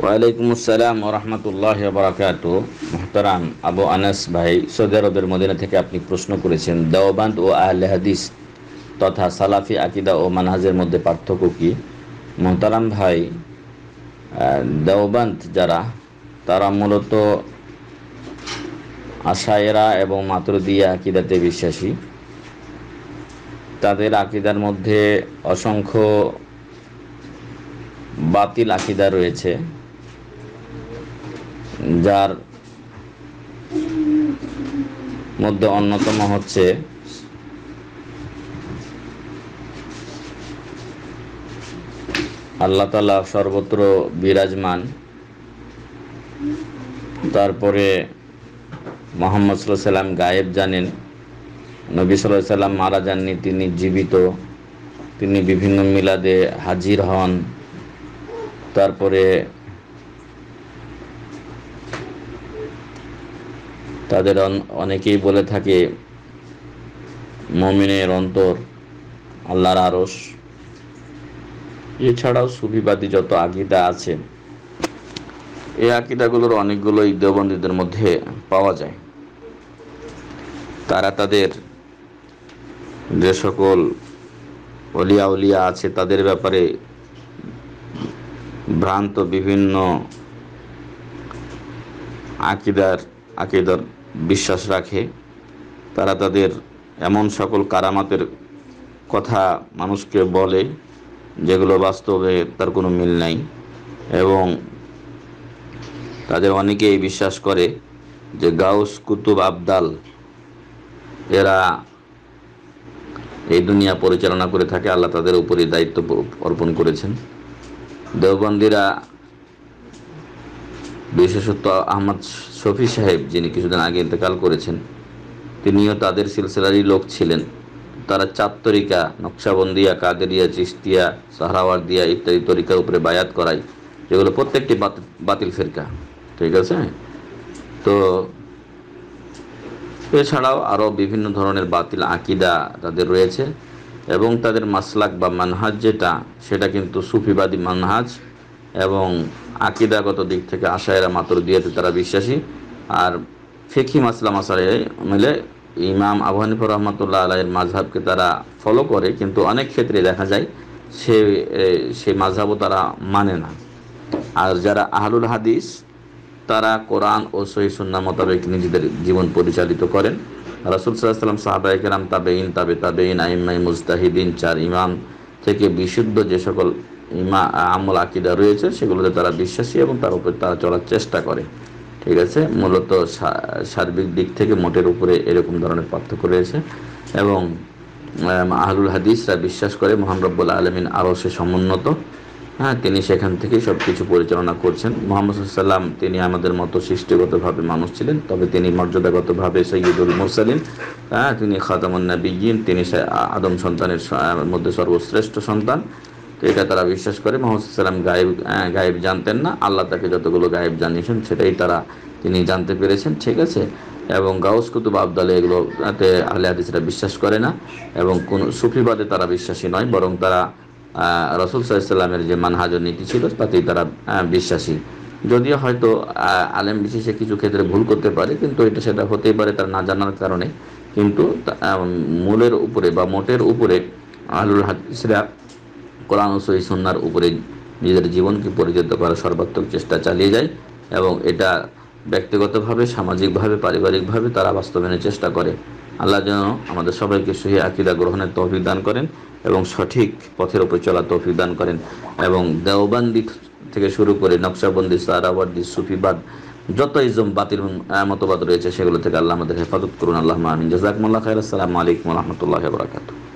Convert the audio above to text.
ওয়ালাইকুম আসসালাম ওয়া রাহমাতুল্লাহি ওয়া বারাকাতুহু। মুহতারাম আবু আনাস ভাই, সৌদি আরবের মদিনা থেকে আপনি প্রশ্ন করেছেন, দেওবান্দ ও আহলে হাদিস তথা সালাফি আকিদা ও মানহাজের মধ্যে পার্থক্য কি? মুহতারাম ভাই, দেওবান্দ যারা, তারা মূলত আশায়েরা এবং মাতুরিদিয়া আকিদাতে বিশ্বাসী। তাদের আকিদার মধ্যে অসংখ্য বাতিল আকিদা রয়েছে, যার মধ্যে অন্যতম হচ্ছে আল্লাহ তাআলা সর্বত্র বিরাজমান, তারপরে মুহাম্মদ সাল্লাল্লাহু আলাইহি সাল্লাম গায়েব জানেন, নবী সাল্লাল্লাহু আলাইহি সাল্লাম মারা যাননি, তিনি জীবিত, তিনি বিভিন্ন মিলাদে হাজির হন। তারপরে তাদের অনেকেই বলে থাকে মুমিনের অন্তর আল্লাহর আরশ। এছাড়াও সুফিবাদী যত আকীদা আছে, এই আকীদাগুলোর অনেকগুলোই দেওবন্দীদের মধ্যে পাওয়া যায়। তারা তাদের যে সকল ওলিয়া উলিয়া আছে তাদের ব্যাপারে ভ্রান্ত বিভিন্ন আকিদার বিশ্বাস রাখে। তারা তাদের এমন সকল কারামাতের কথা মানুষকে বলে যেগুলো বাস্তবে তার কোনো মিল নাই, এবং তাদের অনেকেই বিশ্বাস করে যে গাউস, কুতুব, আবদাল এরা এই দুনিয়া পরিচালনা করে থাকে, আল্লাহ তাদের উপরই দায়িত্ব অর্পণ করেছেন। দেওবন্দীরা, বিশেষত আহমদ শফি সাহেব, যিনি কিছুদিন আগে ইন্তেকাল করেছেন, তিনিও তাদের সিলসিলারই লোক ছিলেন। তারা 4 তরিকা, নকশাবন্দিয়া, কাদেরিয়া, চিশতিয়া, সাহরাওয়ার্দিয়া ইত্যাদি তরিকার উপরে বায়াত করায়, যেগুলো প্রত্যেকটি বাতিল ফিরকা। ঠিক আছে? তো এছাড়াও আরও বিভিন্ন ধরনের বাতিল আকিদা তাদের রয়েছে, এবং তাদের মাসলাক বা মানহাজ যেটা, সেটা কিন্তু সুফিবাদী মানহাজ, এবং আকিদাগত দিক থেকে আশায়েরা মাতুরিদিয়াতে তারা বিশ্বাসী। আর ফিকহি মাসলা মাসাইলে মিলে ইমাম আবু হানিফা রাহমাতুল্লাহ আলাইহির মাযহাবকে তারা ফলো করে, কিন্তু অনেক ক্ষেত্রে দেখা যায় সেই মাযহাবও তারা মানে না। আর যারা আহলুল হাদিস, তারা কোরআন ও সহিহ সুন্নাহ মোতাবেক নিজেদের জীবন পরিচালিত করেন। রাসূল সাল্লাল্লাহু আলাইহি ওয়াসাল্লাম, সাহাবায়ে কেরাম, তাবেঈন, তাবেঈন, আইম্মায়ে মুজতাহিদিন, 4 ইমাম থেকে বিশুদ্ধ যে সকল আমল আকিদা রয়েছে সেগুলোতে তারা বিশ্বাসী, এবং তার উপর তারা চলার চেষ্টা করে। ঠিক আছে? মূলত সার্বিক দিক থেকে মোটের উপরে এরকম ধরনের পার্থক্য রয়েছে। এবং আহলুল হাদিসরা বিশ্বাস করে মহান রব্বুল আলামিন আরশে সমুন্নত, তিনি সেখান থেকেই সব কিছু পরিচালনা করছেন। মুহাম্মদ সাল্লাল্লাহু আলাইহি ওয়াসাল্লাম, তিনি আমাদের মতো সৃষ্টিগতভাবে মানুষ ছিলেন, তবে তিনি মর্যাদাগতভাবে সাইয়্যিদুল মুরসালিন, তিনি খাতামুন নাবিয়্যিন, তিনি আদম সন্তানের মধ্যে সর্বশ্রেষ্ঠ সন্তান। তো এটা তারা বিশ্বাস করে। মুহাম্মদ সাল্লাল্লাহু আলাইহি ওয়াসাল্লাম গায়েব জানতেন না, আল্লাহ তাকে যতগুলো গায়েব জানিয়েছেন সেটাই তিনি জানতে পেরেছেন। ঠিক আছে? এবং গাউস, কুতুব, আবদাল এগুলোতে আহলে হাদিসরা বিশ্বাস করে না, এবং কোন সুফিবাদে তারা বিশ্বাসী নয়, বরং তারা রাসূল সাল্লাল্লাহু আলাইহি ওয়াসাল্লামের যে মানহাজ ও নীতি ছিল তাতেই তারা বিশ্বাসী। যদিও হয়তো আলেম বিশেষে কিছু ক্ষেত্রে ভুল করতে পারে, কিন্তু সেটা হতেই পারে তার না জানার কারণে। কিন্তু মূলের উপরে বা মোটের উপরে আহলুল হাদিসরা কোরআন ও সহিহ সুন্নাহর উপরে নিজেদের জীবনকে পরিচালিত করার সর্বাত্মক চেষ্টা চালিয়ে যায়, এবং এটা ব্যক্তিগতভাবে, সামাজিকভাবে, পারিবারিকভাবে তারা বাস্তবায়নের চেষ্টা করে। আল্লাহ যেন আমাদের সবাইকে সহিহ আকীদা গ্রহণের তৌফিক দান করেন এবং সঠিক পথের উপর চলার তৌফিক দান করেন, এবং দেওবন্দি থেকে শুরু করে নকশাবন্দি, সাহরাওয়ার্দী, সুফিবাদ, যত ইজম বাতিল মতবাদ রয়েছে সেগুলো থেকে আল্লাহ আমাদের হেফাজত করুন। আল্লাহুম্মা আমিন। জাযাকুমুল্লাহু খাইরান। আসসালামু আলাইকুম ওয়া রাহমাতুল্লাহি ওয়া বারাকাতুহু।